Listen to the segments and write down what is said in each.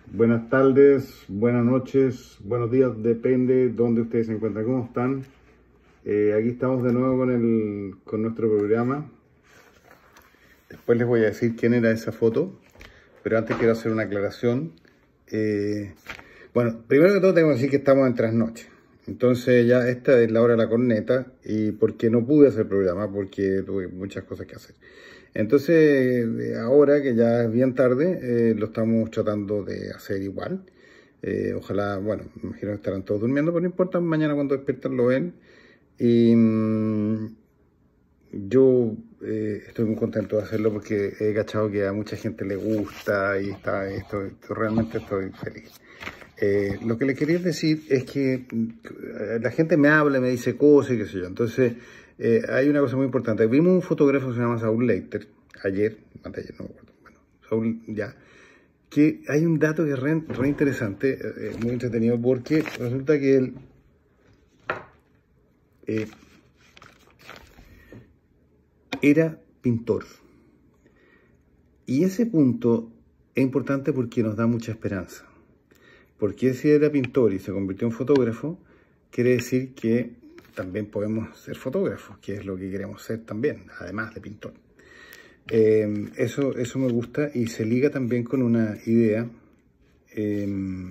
Buenas tardes, buenas noches, buenos días, depende de dónde ustedes se encuentran. ¿Cómo están? Aquí estamos de nuevo con nuestro programa. Después les voy a decir quién era esa foto, pero antes quiero hacer una aclaración. Bueno, primero que todo tengo que decir que estamos en trasnoche. Entonces ya esta es la hora de la corneta y porque no pude hacer programa, porque tuve muchas cosas que hacer. Entonces ahora que ya es bien tarde, lo estamos tratando de hacer igual. Ojalá, bueno, me imagino que estarán todos durmiendo, pero no importa, mañana cuando despiertan lo ven. Y yo estoy muy contento de hacerlo porque he cachado que a mucha gente le gusta y realmente estoy feliz. Lo que le quería decir es que la gente me habla, me dice cosas y qué sé yo. Entonces, hay una cosa muy importante. Vimos un fotógrafo que se llama Saul Leiter, ayer, no me acuerdo, bueno, Saul ya, que hay un dato que es re interesante, muy entretenido, porque resulta que él era pintor. Y ese punto es importante porque nos da mucha esperanza. Porque si era pintor y se convirtió en fotógrafo, quiere decir que también podemos ser fotógrafos, que es lo que queremos ser también, además de pintor. Eso me gusta y se liga también con una idea, que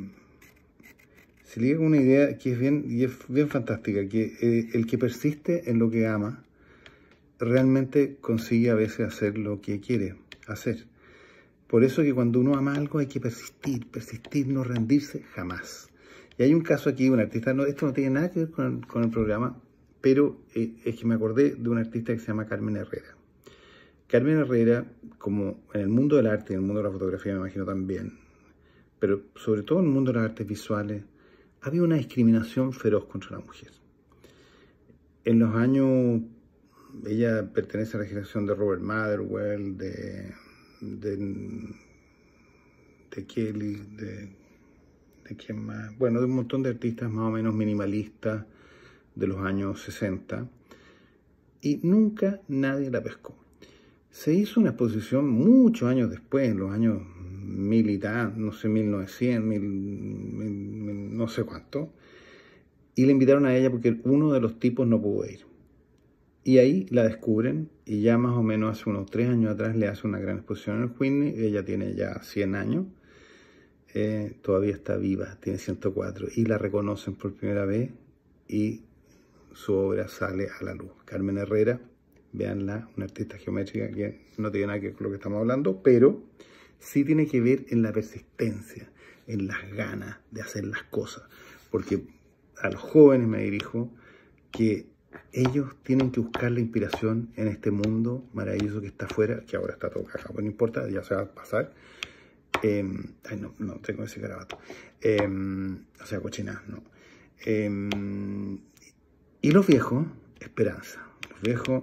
es bien fantástica, que el que persiste en lo que ama, realmente consigue a veces hacer lo que quiere hacer. Por eso que cuando uno ama algo hay que persistir, no rendirse jamás. Y hay un caso aquí de un artista, esto no tiene nada que ver con el programa, pero es que me acordé de un artista que se llama Carmen Herrera. Carmen Herrera, como en el mundo del arte y en el mundo de la fotografía me imagino también, pero sobre todo en el mundo de las artes visuales, había una discriminación feroz contra la mujer. En los años, ella pertenece a la generación de Robert Motherwell, de Kelly, de quién más, bueno, de un montón de artistas más o menos minimalistas de los años 60, y nunca nadie la pescó. Se hizo una exposición muchos años después, en los años 1000 y tal, no sé, 1900, no sé cuánto, y le invitaron a ella porque uno de los tipos no pudo ir. Y ahí la descubren y ya más o menos hace unos 3 años atrás le hace una gran exposición en el Whitney. Ella tiene ya 100 años, todavía está viva, tiene 104 y la reconocen por primera vez y su obra sale a la luz. Carmen Herrera, véanla, una artista geométrica que no tiene nada que ver con lo que estamos hablando, pero sí tiene que ver en la persistencia, en las ganas de hacer las cosas, porque a los jóvenes me dirijo que ellos tienen que buscar la inspiración en este mundo maravilloso que está afuera, que ahora está todo cagado, pero no importa, ya se va a pasar. No tengo ese garabato. O sea, cochinadas, no. Y los viejos, esperanza. Los viejos,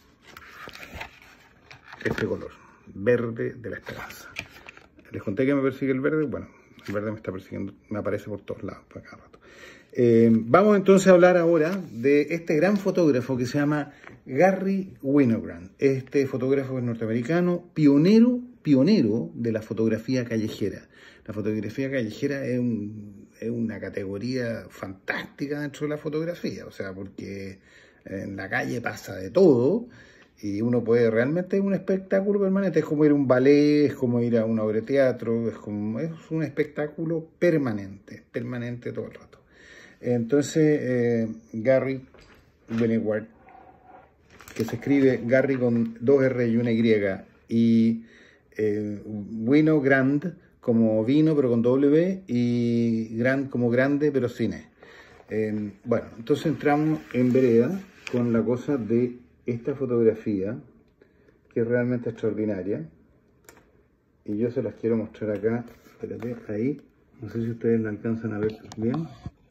este color, verde de la esperanza. Les conté que me persigue el verde, bueno, el verde me está persiguiendo, me aparece por todos lados, por cada rato. Vamos entonces a hablar ahora de este gran fotógrafo que se llama Garry Winogrand. Este fotógrafo es norteamericano, pionero de la fotografía callejera. La fotografía callejera es una categoría fantástica dentro de la fotografía, o sea, porque en la calle pasa de todo y uno puede realmente, es un espectáculo permanente, es como ir a un ballet, es como ir a una obra de teatro, es un espectáculo permanente todo el rato. Entonces, Garry Winogrand, que se escribe Garry con 2 R y una Y, Winogrand como vino pero con W, y Grand como grande pero sin E. Bueno, entonces entramos en vereda con la cosa de esta fotografía, que es realmente extraordinaria, y yo se las quiero mostrar acá. Espérate, ahí, no sé si ustedes la alcanzan a ver bien.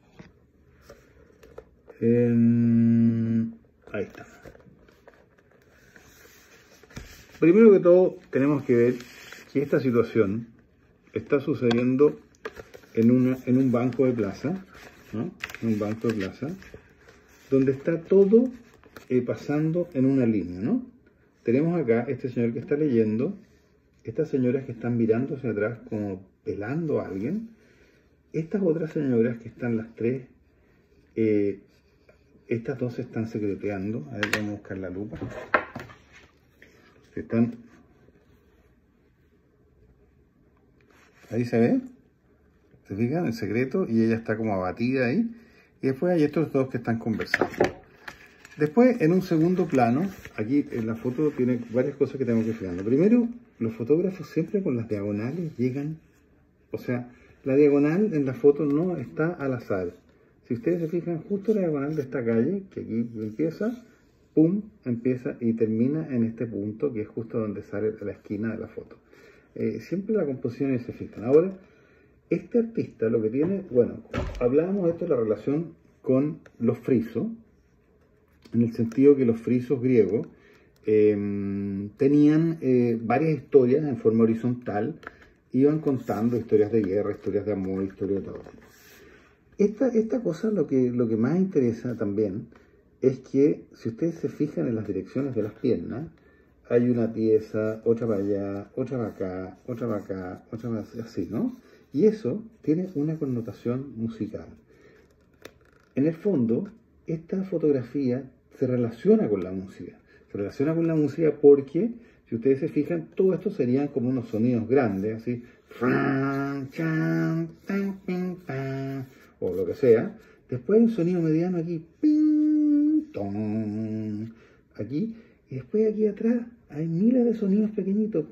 Ahí está. Primero que todo tenemos que ver que esta situación está sucediendo en un banco de plaza, ¿no? En un banco de plaza, donde está todo pasando en una línea, ¿no? Tenemos acá este señor que está leyendo, estas señoras que están mirando hacia atrás como pelando a alguien. Estas otras señoras que están las tres, estas dos se están secreteando. A ver, vamos a buscar la lupa. Ahí se ve, se fijan, el secreto, y ella está como abatida ahí. Y después hay estos dos que están conversando. Después, en un segundo plano, aquí en la foto tiene varias cosas que tengo que fijar. Primero, los fotógrafos siempre con las diagonales llegan, o sea, la diagonal en la foto no está al azar. Si ustedes se fijan, justo la diagonal de esta calle, que aquí empieza, pum, empieza y termina en este punto, que es justo donde sale la esquina de la foto. Siempre la composición se fijan. Ahora, este artista lo que tiene, bueno, hablábamos de esto de la relación con los frisos, en el sentido que los frisos griegos tenían varias historias en forma horizontal, iban contando historias de guerra, historias de amor, historias de todo. Esta cosa lo que más interesa también es que si ustedes se fijan en las direcciones de las piernas, hay una pieza, otra para allá, otra para acá, otra para acá, otra para así, ¿no? Y eso tiene una connotación musical. En el fondo, esta fotografía se relaciona con la música. Se relaciona con la música porque, si ustedes se fijan, todo esto serían como unos sonidos grandes, así, o lo que sea. Después hay un sonido mediano aquí, aquí, y después aquí atrás hay miles de sonidos pequeñitos,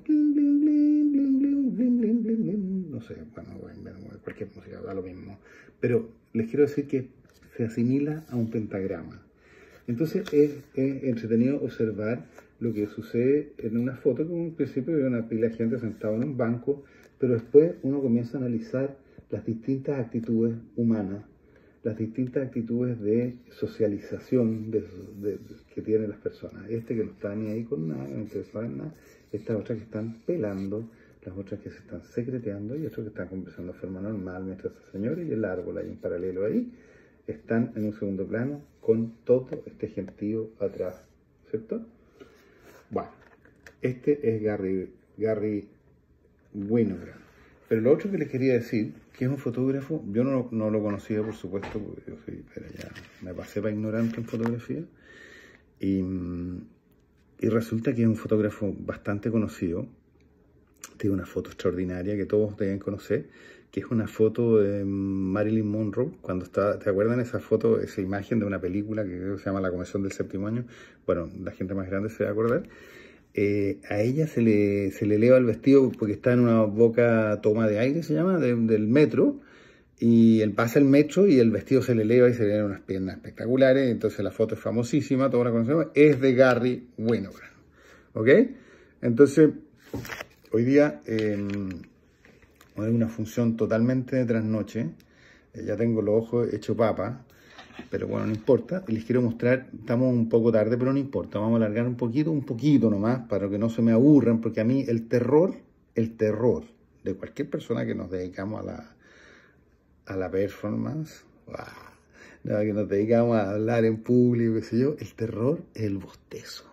no sé, bueno, cualquier música da lo mismo, pero les quiero decir que se asimila a un pentagrama. Entonces es entretenido observar lo que sucede en una foto, que en principio hay una pila de gente sentada en un banco, pero después uno comienza a analizar las distintas actitudes humanas, las distintas actitudes de socialización que tienen las personas. Que no está ni ahí con nada, no interesa en nada, estas otras que están pelando, las otras que se están secreteando y otras que están conversando de forma normal, mientras esa señora y el árbol ahí en paralelo ahí están en un segundo plano con todo este gentío atrás, ¿cierto? Bueno, este es Garry Winograd. Pero lo otro que les quería decir, que es un fotógrafo, yo no lo conocía, por supuesto, porque yo soy, pero ya me pasé para ignorante en fotografía, y resulta que es un fotógrafo bastante conocido. Tiene una foto extraordinaria que todos deben conocer, que es una foto de Marilyn Monroe, cuando estaba, ¿te acuerdan esa foto, esa imagen de una película que creo que se llama La Comezón del Séptimo Año? Bueno, la gente más grande se va a acordar. A ella se le eleva el vestido porque está en una boca toma de aire, se llama, del metro, y él pasa el metro y el vestido se le eleva y se le ven unas piernas espectaculares. Entonces la foto es famosísima, todos la conocemos, es de Garry Winograd, ¿ok? Entonces, hoy día hay una función totalmente de trasnoche, ya tengo los ojos hechos papa, pero bueno, no importa, y les quiero mostrar, estamos un poco tarde, pero no importa, vamos a alargar un poquito nomás, para que no se me aburran, porque a mí el terror de cualquier persona que nos dedicamos a la performance, que nos dedicamos a hablar en público, qué sé yo, el terror es el bostezo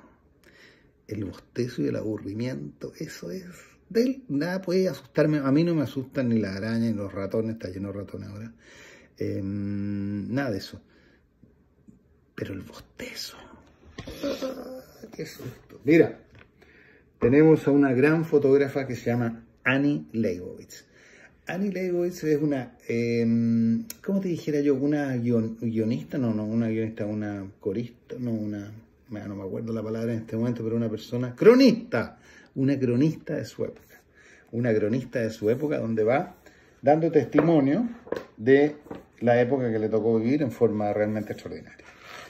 y el aburrimiento, eso es, nada puede asustarme, a mí no me asustan ni las arañas ni los ratones, está lleno de ratones ahora, nada de eso. Pero el bostezo. ¡Qué susto! Mira, tenemos a una gran fotógrafa que se llama Annie Leibovitz. Annie Leibovitz es una, ¿cómo te dijera yo? Una guionista, no, una guionista, una corista, no me acuerdo la palabra en este momento, pero una persona, una cronista de su época. Una cronista de su época donde va dando testimonio de la época que le tocó vivir en forma realmente extraordinaria.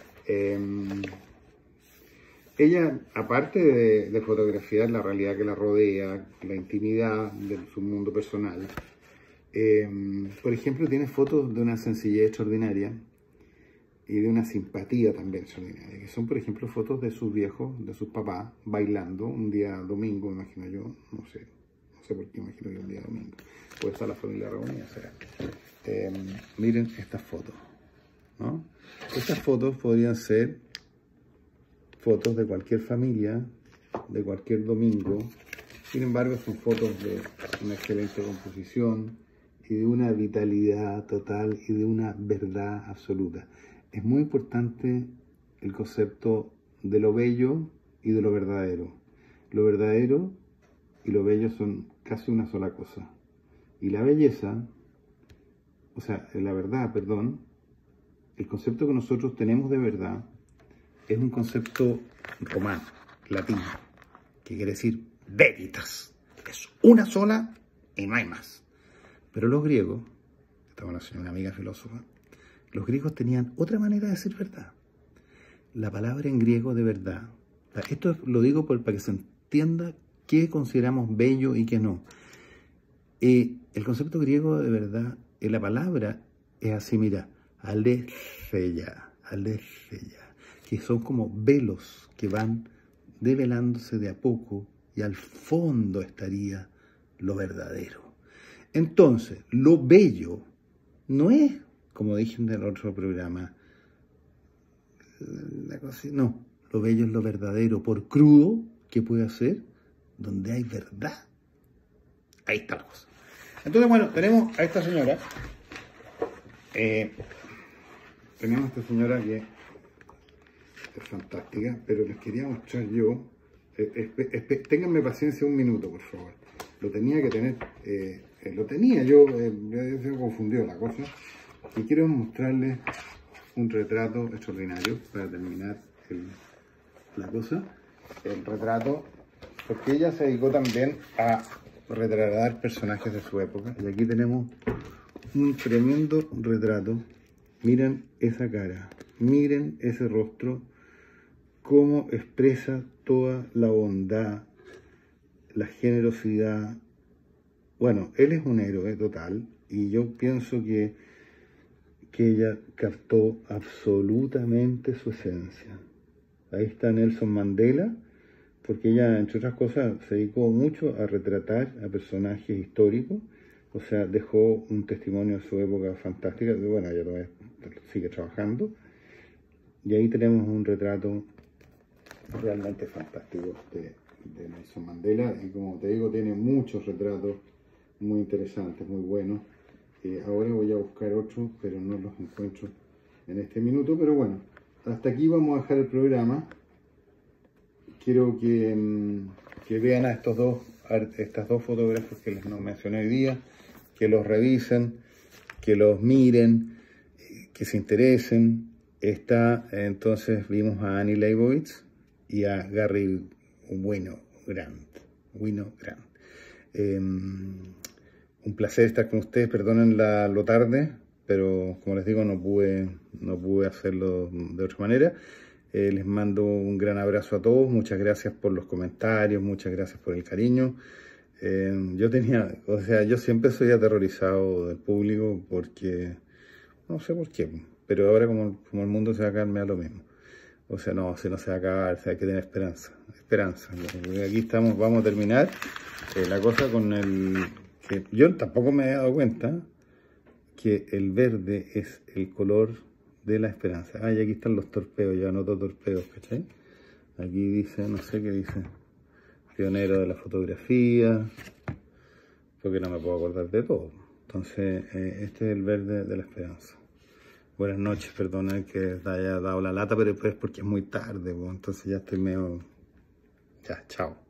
Ella, aparte de fotografiar la realidad que la rodea, la intimidad de su mundo personal, por ejemplo, tiene fotos de una sencillez extraordinaria y de una simpatía también extraordinaria, que son, por ejemplo, fotos de sus viejos, de sus papás, bailando un día domingo, imagino yo, no sé por qué imagino que un día domingo, puede estar la familia reunida, será. Miren estas fotos, ¿no? Estas fotos podrían ser fotos de cualquier familia, de cualquier domingo, Sin embargo, son fotos de una excelente composición y de una vitalidad total y de una verdad absoluta. Es muy importante el concepto de lo bello y de lo verdadero. Lo verdadero y lo bello son casi una sola cosa. Y la belleza, o sea, la verdad, perdón, el concepto que nosotros tenemos de verdad es un concepto romano, latino, que quiere decir veritas. Es una sola y no hay más. Pero los griegos, estamos con una amiga filósofa, los griegos tenían otra manera de decir verdad. La palabra en griego de verdad, esto lo digo para que se entienda qué consideramos bello y qué no. El concepto griego de verdad, la palabra es así, mira, aletheia, que son como velos que van develándose de a poco y al fondo estaría lo verdadero. Entonces, lo bello no es, como dije en el otro programa, no, lo bello es lo verdadero, por crudo que pueda ser, donde hay verdad. Ahí está la cosa. Entonces, bueno, tenemos a esta señora. Tenemos a esta señora que es fantástica, pero les quería mostrar yo. Ténganme paciencia un minuto, por favor. Lo tenía que tener, lo tenía yo, se confundió la cosa. Y quiero mostrarles un retrato extraordinario para terminar la cosa. El retrato, porque ella se dedicó también a retratar personajes de su época. Y aquí tenemos un tremendo retrato. Miren esa cara, miren ese rostro, cómo expresa toda la bondad, la generosidad. Bueno, él es un héroe total y yo pienso que ella captó absolutamente su esencia. Ahí está Nelson Mandela, porque ella, entre otras cosas, se dedicó mucho a retratar a personajes históricos, o sea, dejó un testimonio de su época fantástica, que bueno, ella todavía sigue trabajando, y ahí tenemos un retrato realmente fantástico de Nelson Mandela, y como te digo, tiene muchos retratos muy interesantes, muy buenos. Ahora voy a buscar otros, pero no los encuentro en este minuto, pero bueno, hasta aquí vamos a dejar el programa. Quiero que vean a estas dos fotógrafos que les mencioné hoy día, que los revisen, que los miren, que se interesen. Entonces vimos a Annie Leibovitz y a Gary Winogrand. Un placer estar con ustedes, perdonen lo tarde, pero como les digo, no pude hacerlo de otra manera. Les mando un gran abrazo a todos, muchas gracias por los comentarios, muchas gracias por el cariño. Yo siempre soy aterrorizado del público porque, no sé por qué, pero ahora como el mundo se va a acabar me da lo mismo. O sea, no, si no se va a acabar, hay que tener esperanza. Aquí estamos, vamos a terminar la cosa con que yo tampoco me he dado cuenta que el verde es el color de la esperanza. Y aquí están los torpedos, yo anoto torpedos, ¿cachai? Aquí dice, no sé qué dice, pionero de la fotografía, porque no me puedo acordar de todo. Entonces, este es el verde de la esperanza. Buenas noches, perdona que te haya dado la lata, pero es porque es muy tarde, entonces ya estoy medio... Ya, chao.